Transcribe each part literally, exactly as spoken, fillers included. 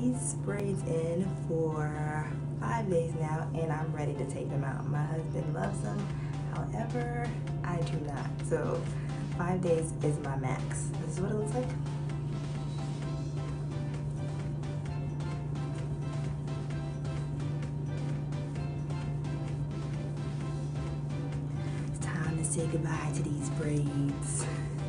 these braids in for five days now and I'm ready to take them out. My husband loves them, however, I do not. So five days is my max. This is what it looks like. It's time to say goodbye to these braids.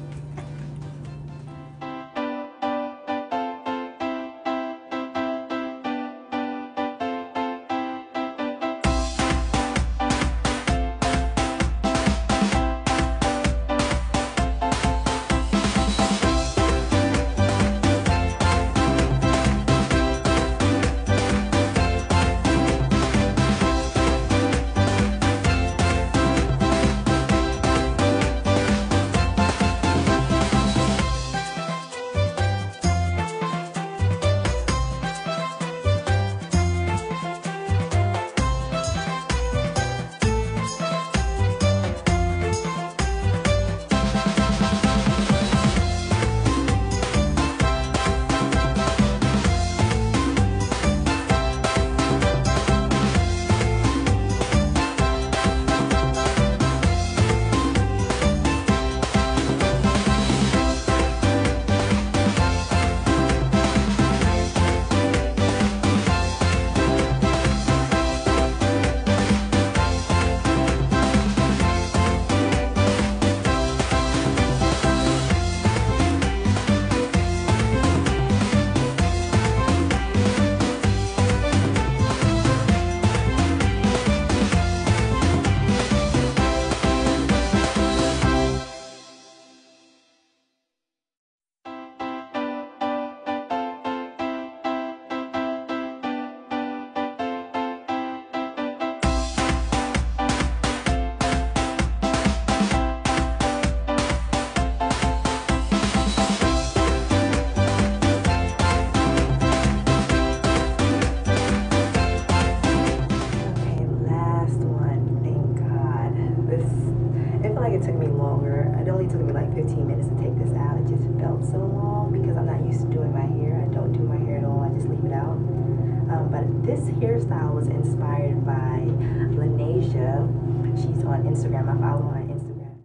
It took me longer. It only took me like fifteen minutes to take this out. It just felt so long because I'm not used to doing my hair. I don't do my hair at all. I just leave it out. Um, but this hairstyle was inspired by Lanisha. She's on Instagram. I follow her on Instagram.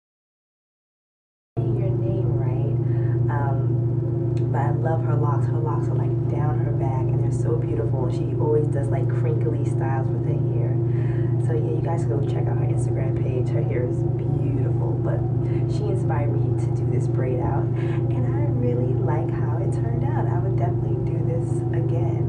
Say your name right. Um, but I love her locks. Her locks are like down her back and they're so beautiful. She always does like crinkly styles with her hair. So yeah, you guys go check out her Instagram page. Her hair is beautiful, but she inspired me to do this braid out, and I really like how it turned out. I would definitely do this again.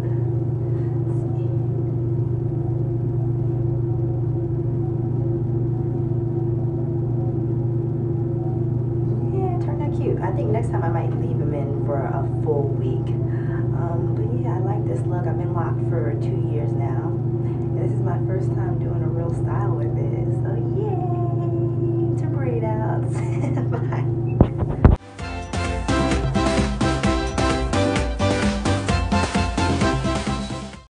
Yeah, it turned out cute. I think next time I might leave them in for a full week. Um, but yeah, I like this look. I've been locked for two years now. This is my first time doing a real style with this.